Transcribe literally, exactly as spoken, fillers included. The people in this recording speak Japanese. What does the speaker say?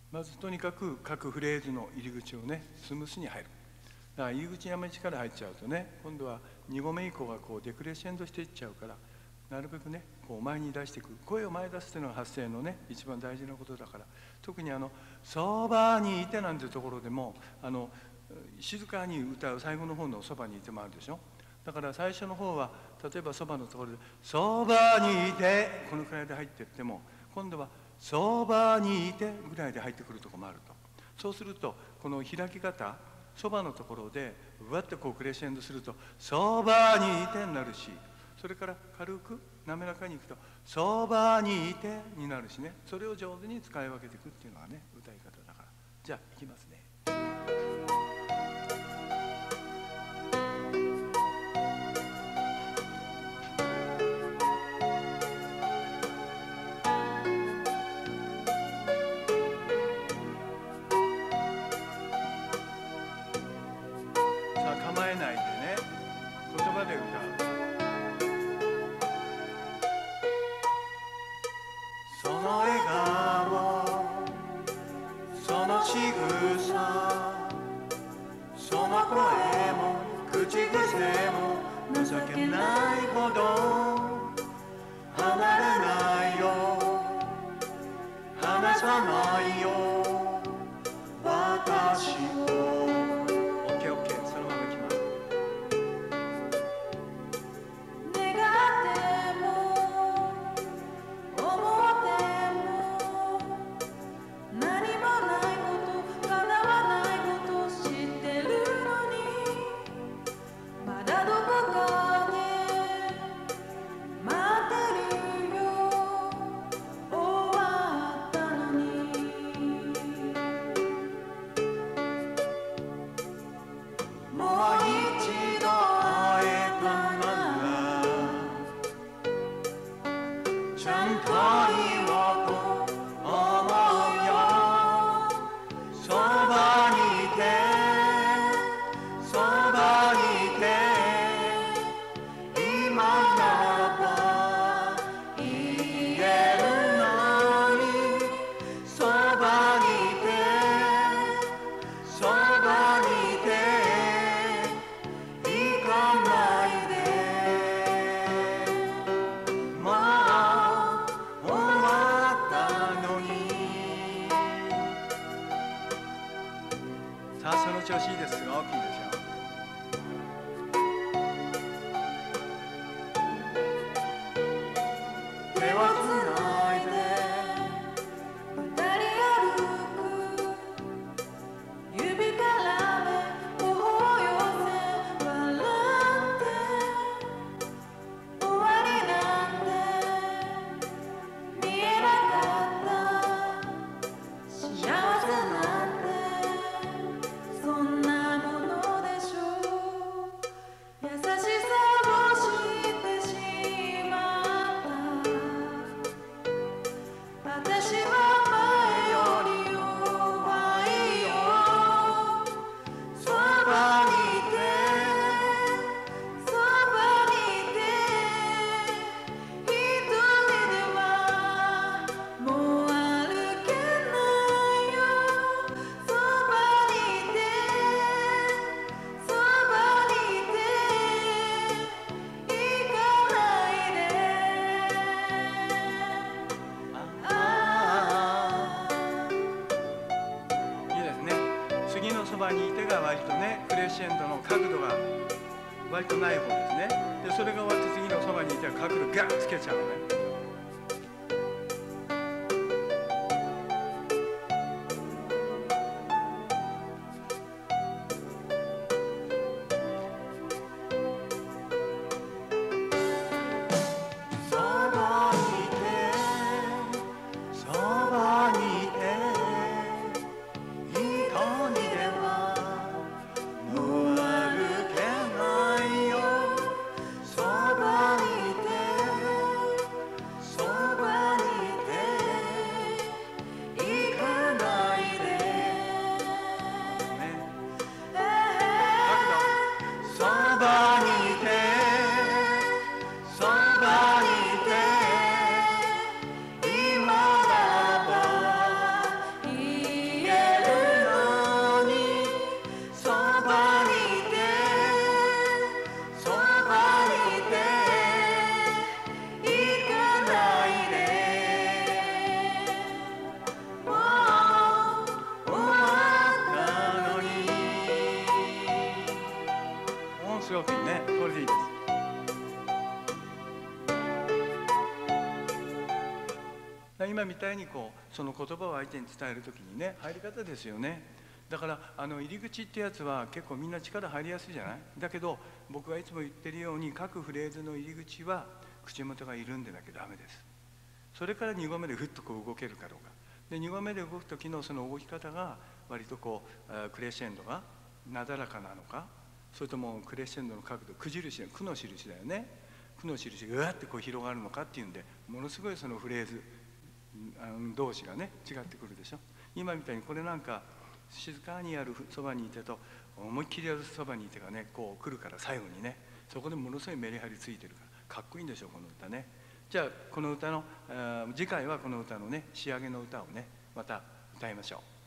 まずとにかく各フレーズの入り口をねスムースに入る。だから入り口にあまり力入っちゃうとね、今度はにごめ以降がこうデクレッシェンドしていっちゃうから、なるべくねこう前に出していく、声を前に出すっていうのが発声のね一番大事なことだから。特にあの「そばにいて」なんていうところでもあの静かに歌う最後の方の「そばにいて」もあるでしょ。だから最初の方は例えばそばのところで「そばにいて」このくらいで入っていっても、今度は「そばにいて」ぐらいで入ってくるところもあると。そうするとこの開き方、そばのところでうわっとこうクレッシェンドすると「そばにいて」になるし、それから軽く滑らかにいくと「そばにいて」になるしね。それを上手に使い分けていくっていうのがね歌い方だから。じゃあいきますね。さあ構えないでね、言葉で歌う。その笑顔、その仕草、その声も口癖も情けないほど離れないよ、離さないよ私を。オッケーオッケー、そのままいきます。さあその調子いいですよ。大きいですよ。手をつないで二人歩く、指から目頬を寄せ笑って終わりなんて見えなかった、幸せなんてそんなものでしょう。優しさを知ってしまった。私は前より弱いよ。そばにいて、そばにいて、一人ではもう歩けないよ。そばにいて、そばにいて、行かないで。ああ、いいですね。次のそばにいてが割とねクレッシェンドの角度が割とない方ですね。でそれが終わって次のそばにいては角度ガーッつけちゃうのね。そばにいて、そばにいて、一人ではもう歩けないよ。そばにいて、 今みたいにこうその言葉を相手に伝える時にね、入り方ですよね。だからあの入り口ってやつは結構みんな力入りやすいじゃない。だけど僕がいつも言ってるように、各フレーズの入り口は口元が緩んでなきゃダメです。それからにごめでふっとこう動けるかどうかで、にごめで動く時のその動き方が割とこうクレッシェンドがなだらかなのか、それともクレッシェンドの角度、く印のくの印だよね、くの印がうわってこう広がるのかっていうんで、ものすごいそのフレーズ同士がね違ってくるでしょ。今みたいにこれなんか静かにやるそばにいてと、思いっきりやるそばにいてがねこう来るから、最後にねそこでものすごいメリハリついてるからかっこいいんでしょこの歌ね。じゃあこの歌の次回はこの歌のね仕上げの歌をねまた歌いましょう。